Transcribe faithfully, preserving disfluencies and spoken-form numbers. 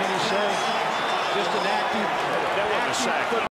can you say? Just an active, That wasn't a sack.